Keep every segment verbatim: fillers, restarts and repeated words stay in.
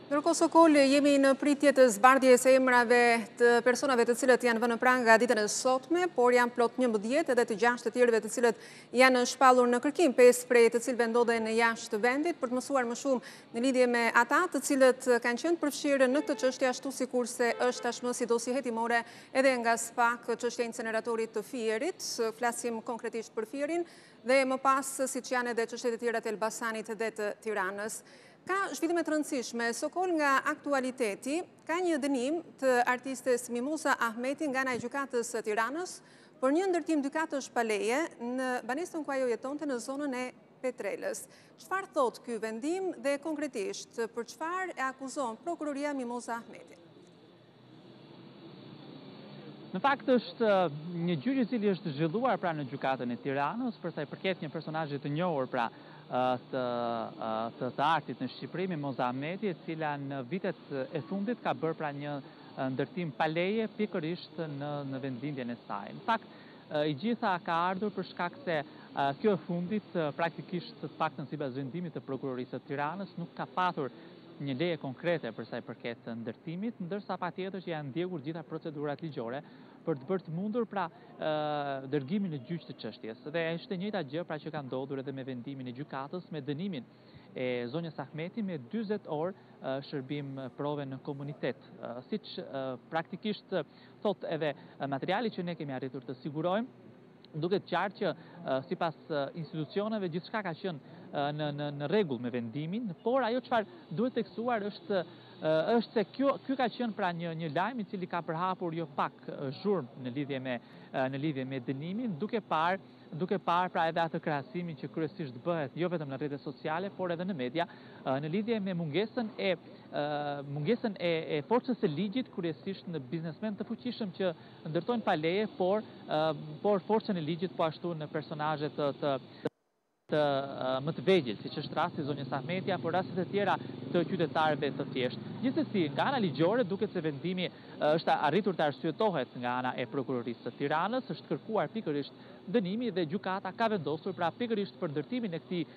Ndërkohë Sokol, jemi në pritje të zbardhjes së emrave të personave të cilët janë vënë pranë nga ditën e sotme, por janë plot njëmbëdhjetë edhe të gjashtë të tjerëve të cilët janë shpallur në kërkim, pesë prej të cilëve ndodhen jashtë vendit, për të mësuar më shumë në lidhje me ata të cilët kanë qenë përfshirë në këtë çështje, ashtu sikurse është tashmë si dosje hetimore edhe nga SPAK çështja e inceneratorit të Fierit. Flasim konkretisht për Fierin dhe më pas siç janë edhe çështjet e tjera të Elbasanit dhe të Tiranës. Ka zhvillime të rëndësishme, Sokol, nga aktualiteti, ka një dënim të artistes Mimoza Ahmeti nga ana e gjykatës së Tiranës për një ndërtim gjykatësh pa leje në banesën ku ajo jetonte në zonën e Petrelës. Çfarë thot ky vendim dhe konkretisht për çfarë e akuzon prokuroria Mimoza Ahmetin? Në fakt është një gjyq i cili është zhvilluar pra në gjykatën e Tiranës për sa i përket një personazhi të njohur pra të, të, të artit në Shqipëri, Mimoza Ahmeti, e cila në vitet e fundit ka bërë pra një ndërtim pa leje pikërisht në, në vendlindjen e saj. Në fakt, i gjitha ka ardhur për shkak se kjo e fundit praktikisht të paktën sipas vendimit të prokurorisë së Tiranës nuk ka patur një leje konkrete për sa i përket ndërtimit, ndërsa patjetër që janë ndjekur gjitha procedurat ligjore për të bërë të mundur pra dërgimin në gjyq të çështjes. Dhe është e njëjta gjë pra që ka ndodhur edhe me vendimin e gjykatës me dënimin e zonjës Ahmeti me dyzet orë shërbim prove në komunitet. Siç praktikisht thot edhe materiali që ne kemi arritur të sigurojmë, duket qartë që sipas institucioneve gjithçka ka qenë në në në rregull me vendimin, por ajo çfarë duhet theksuar është është se kjo ky ka qenë pra një një lajm i cili ka përhapur jo pak zhurmë në lidhje me në lidhje me dënimin, duke parë duke parë pra edhe atë krahasimin që kryesisht bëhet jo vetëm në rrjetet sociale, por edhe në media në lidhje me mungesën e mungesën e, e forcës së ligjit, kryesisht në biznesmen të fuqishëm që ndërtojnë pa leje, por por forcën e ligjit po ashtu në personazhe të, të të më të vegjël, siç është rasti zonjës Ahmeti, apo rastet e tjera të qytetarëve të thjeshtë. Gjithsesi, nga ana ligjore duket se vendimi është arritur të arsyetohet nga ana e prokurorisë së Tiranës, është kërkuar pikërisht dënimi dhe gjykata ka vendosur pra pikërisht për ndërtimin e këtij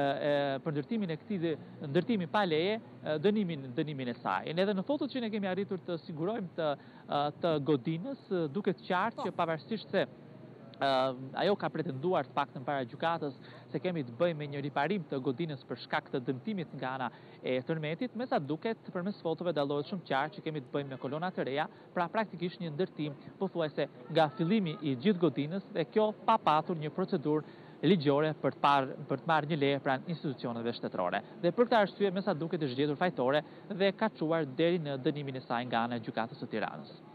për ndërtimin e këtij ndërtimi pa leje, dënimin dënimin e saj. Edhe në fotot që ne kemi arritur të sigurojmë të të godinës, duket qartë që pavarësisht se Uh, ajo ka pretenduar të paktën para gjykatës se kemi të bëjmë me një riparim të godinës për shkak të dëmtimit nga ana e tërmetit, me sa duket përmes fotove dallohet shumë qartë që kemi të bëjmë me kolona të reja, pra praktikisht një ndërtim pothuajse nga fillimi i gjithë godinës dhe kjo pa patur një procedurë ligjore për të parë për të marrë një leje pranë institucioneve shtetërore. Dhe për këtë arsye me sa duket është gjetur fajtore dhe ka çuar deri në dënimin e saj nga ana e gjykatës së Tiranës.